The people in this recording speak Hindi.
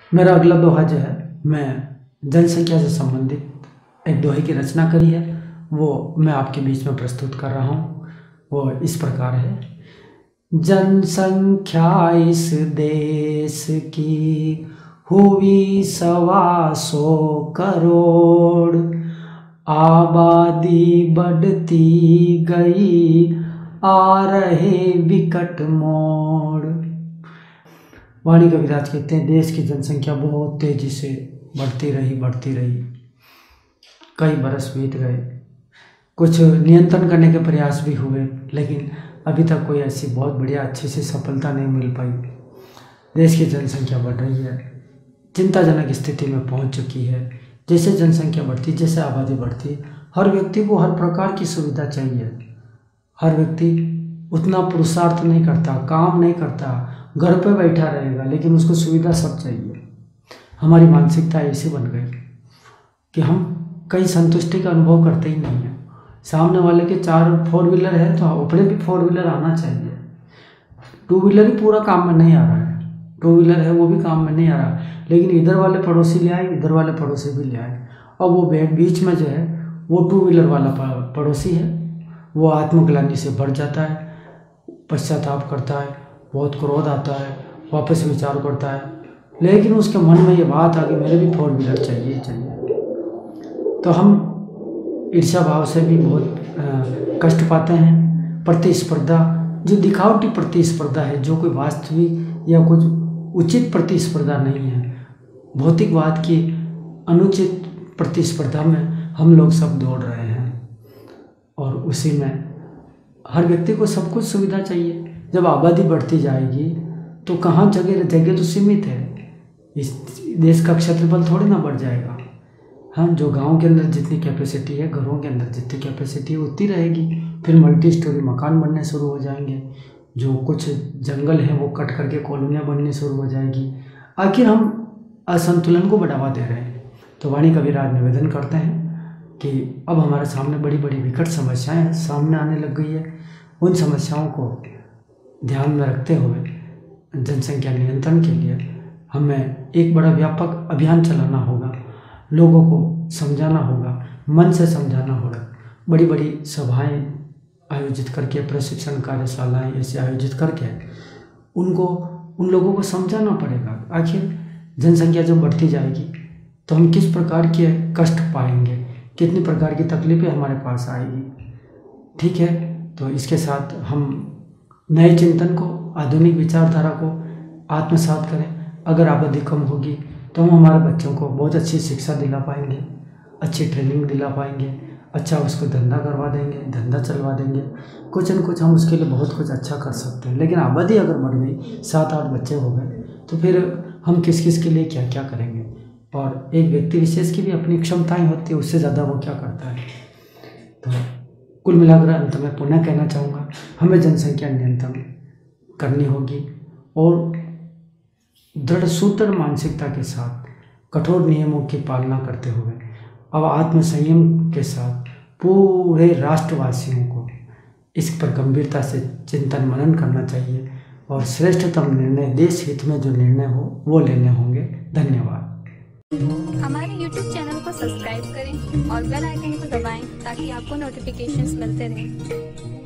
मेरा अगला दोहा जो है, मैं जनसंख्या से संबंधित एक दोहे की रचना करी है, वो मैं आपके बीच में प्रस्तुत कर रहा हूँ। वो इस प्रकार है। जनसंख्या इस देश की हुई 125 करोड़, आबादी बढ़ती गई, आ रहे विकट मोड़। वाणी कविराज कहते हैं, देश की जनसंख्या बहुत तेजी से बढ़ती रही। कई बरस बीत गए, कुछ नियंत्रण करने के प्रयास भी हुए, लेकिन अभी तक कोई ऐसी बहुत बढ़िया अच्छी सी सफलता नहीं मिल पाई। देश की जनसंख्या बढ़ रही है, चिंताजनक स्थिति में पहुंच चुकी है। जैसे जनसंख्या बढ़ती, जैसे आबादी बढ़ती, हर व्यक्ति को हर प्रकार की सुविधा चाहिए। हर व्यक्ति उतना पुरुषार्थ नहीं करता, काम नहीं करता, घर पे बैठा रहेगा, लेकिन उसको सुविधा सब चाहिए। हमारी मानसिकता ऐसी बन गई कि हम कहीं संतुष्टि का अनुभव करते ही नहीं है। सामने वाले के 4 4 व्हीलर है तो अपने भी 4 व्हीलर आना चाहिए। 2 व्हीलर ही पूरा काम में नहीं आ रहा है, 2 व्हीलर है वो भी काम में नहीं आ रहा, लेकिन इधर वाले पड़ोसी ले आए, इधर वाले पड़ोसी भी ले आए, और वो बीच में जो है वो 2 व्हीलर वाला पड़ोसी है, वो आत्मग्लानि से भर जाता है, पश्चाताप करता है, बहुत क्रोध आता है, वापस विचार करता है, लेकिन उसके मन में ये बात आ गई मेरे भी 4 व्हीलर चाहिए। तो हम ईर्ष्या भाव से भी बहुत कष्ट पाते हैं। प्रतिस्पर्धा, जो दिखावटी प्रतिस्पर्धा है, जो कोई वास्तविक या कुछ उचित प्रतिस्पर्धा नहीं है, भौतिकवाद की अनुचित प्रतिस्पर्धा में हम लोग सब दौड़ रहे हैं, और उसी में हर व्यक्ति को सब कुछ सुविधा चाहिए। जब आबादी बढ़ती जाएगी तो कहाँ जगह तो सीमित है, इस देश का क्षेत्रफल थोड़ी ना बढ़ जाएगा। हाँ, जो गांव के अंदर जितनी कैपेसिटी है, घरों के अंदर जितनी कैपेसिटी है उतनी रहेगी। फिर मल्टी स्टोरी मकान बनने शुरू हो जाएंगे, जो कुछ जंगल है वो कट करके कॉलोनियाँ बननी शुरू हो जाएगी। आखिर हम असंतुलन को बढ़ावा दे रहे हैं। तो वाणी कविराज निवेदन करते हैं कि अब हमारे सामने बड़ी बड़ी विकट समस्याएं सामने आने लग गई है। उन समस्याओं को ध्यान में रखते हुए जनसंख्या नियंत्रण के लिए हमें एक बड़ा व्यापक अभियान चलाना होगा, लोगों को समझाना होगा, मन से समझाना होगा। बड़ी बड़ी सभाएं आयोजित करके, प्रशिक्षण कार्यशालाएं ऐसे आयोजित करके उन लोगों को समझाना पड़ेगा। आखिर जनसंख्या जब बढ़ती जाएगी तो हम किस प्रकार के कष्ट पाएंगे, कितनी प्रकार की तकलीफें हमारे पास आएगी। ठीक है, तो इसके साथ हम नए चिंतन को, आधुनिक विचारधारा को आत्मसात करें। अगर आबादी कम होगी तो हम हमारे बच्चों को बहुत अच्छी शिक्षा दिला पाएंगे, अच्छी ट्रेनिंग दिला पाएंगे, अच्छा उसको धंधा करवा देंगे, धंधा चलवा देंगे, कुछ न कुछ हम उसके लिए बहुत कुछ अच्छा कर सकते हैं। लेकिन आबादी अगर बढ़ गई, 7-8 बच्चे हो गए, तो फिर हम किस किस के लिए क्या क्या करेंगे। और एक व्यक्ति विशेष की भी अपनी क्षमताएं होती है, उससे ज़्यादा वो क्या करता है। तो कुल मिलाकर अंत में पुनः कहना चाहूँगा, हमें जनसंख्या नियंत्रण करनी होगी, और दृढ़ सुदृढ़ मानसिकता के साथ कठोर नियमों की पालना करते हुए अब आत्मसंयम के साथ पूरे राष्ट्रवासियों को इस पर गंभीरता से चिंतन मनन करना चाहिए, और श्रेष्ठतम निर्णय, देश हित में जो निर्णय हो वो लेने होंगे। धन्यवाद। हमारे YouTube चैनल को सब्सक्राइब करें और बेल आइकन को दबाएं ताकि आपको नोटिफिकेशंस मिलते रहें।